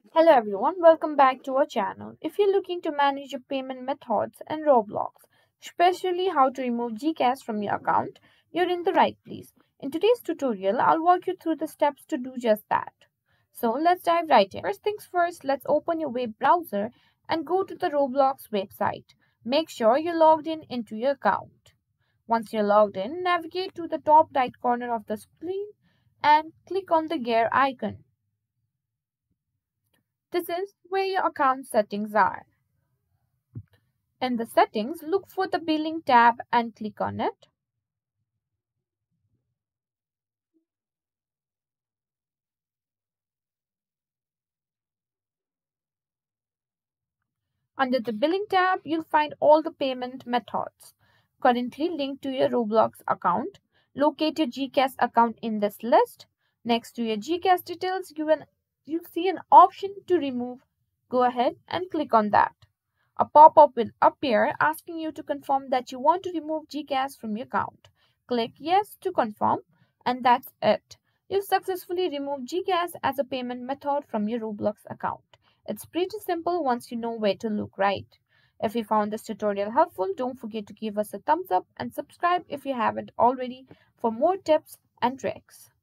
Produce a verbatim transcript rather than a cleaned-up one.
Hello everyone, welcome back to our channel. If you're looking to manage your payment methods in Roblox, especially how to remove Gcash from your account, you're in the right place. In today's tutorial, I'll walk you through the steps to do just that. So let's dive right in. First things first, let's open your web browser and go to the Roblox website. Make sure you're logged in into your account. Once you're logged in, navigate to the top right corner of the screen and click on the gear icon. This is where your account settings are. In the settings, look for the billing tab and click on it. Under the billing tab, you'll find all the payment methods currently linked to your Roblox account. Locate your Gcash account in this list. Next to your Gcash details, you will you see an option to remove. Go ahead and click on that. A pop-up will appear asking you to confirm that you want to remove Gcash from your account. Click yes to confirm, and that's it. You've successfully removed Gcash as a payment method from your Roblox account. It's pretty simple once you know where to look, right? If you found this tutorial helpful, don't forget to give us a thumbs up and subscribe if you haven't already for more tips and tricks.